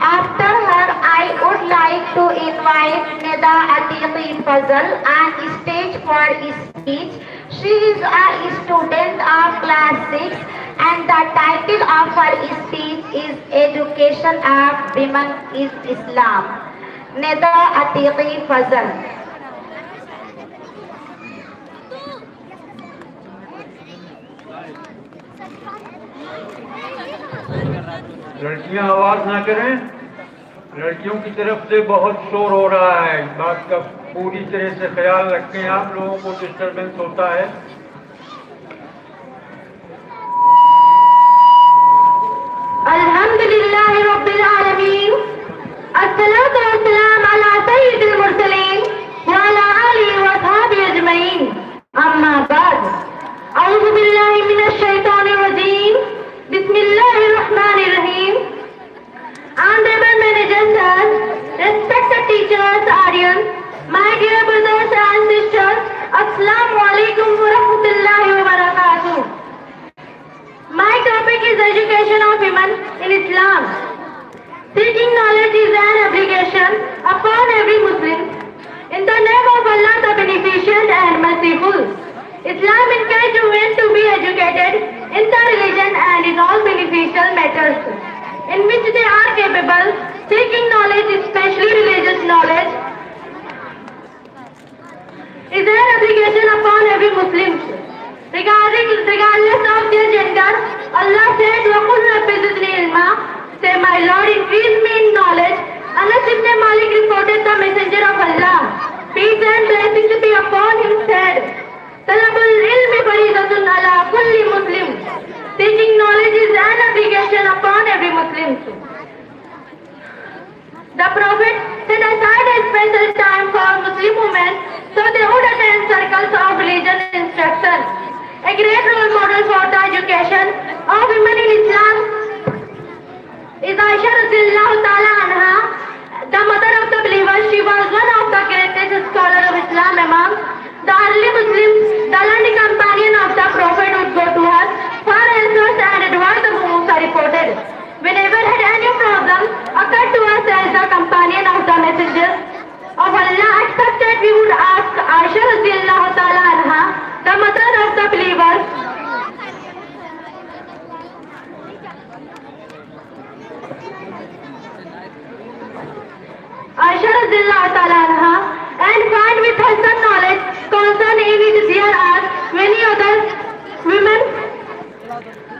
After her, I would like to invite Nida Atiqi Fazal on stage for speech. She is a student of class 6 and the title of her speech is Education of Women is Islam. Nida Atiqi Fazal. लड़कियां आवाज ना करें। लड़कियों की तरफ से बहुत शोर हो रहा है। इस बात का पूरी तरह से ख्याल रखें, आप लोगों को डिस्टर्बेंस होता है। अल्हम्दुलिल्लाहि रब्बिल आलमीन, अस्सलातु वस्सलाम अला सय्यिदिल मुरसलीन व अला आलिहि व अस्हाबिहि अजमईन। अम्मा बाद, अऊज़ु बिल्लाहि मिनश शैतानिर रजीम। बिस्मिल्लाहिर रहमानिर रहीम। Honorable Manager Sir, respected teachers, audience, my dear brothers and sisters, Assalamu alaikum wa rahmatullahi wa barakatuh. My topic is education of women in Islam. Seeking knowledge is an obligation upon every Muslim. In the name of Allah, the Beneficent and Merciful, Islam encourages women to be educated in the religion and in all beneficial matters in which they are capable. Seeking knowledge, especially religious knowledge, is an obligation upon every Muslim. Regardless of their gender, Allah said, وَقُلْ رَبِّ زِدْنِي عِلْمًا, say, my Lord, increase me in knowledge. Anas ibn Malik reported the messenger of Allah, peace and blessings be upon him, said, Talabul ilmi faridatun ala kulli Muslim. Seeking knowledge is an obligation upon every Muslim. The Prophet set aside a special time for Muslim women so they would attend circles of religion instruction. A great role model for the education of women in Islam is Aisha radhiyallahu ta'ala anha, the mother of the believers. She was one of the greatest scholars of Islam among the early Muslims. The learned companion of the Prophet would go to her for answers and advice. The Musa reported, whenever had any problem occurred to us as the companion of the messenger of Allah, except that we would ask Aisha radhiyallahu ta'ala anha, the mother of the believers. Aisha radhiyallahu ta'ala anha, and find with her some knowledge concern in which there are many other women